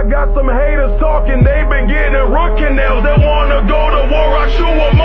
I got some haters talking, they been getting root canals. They wanna go to war, I chew 'em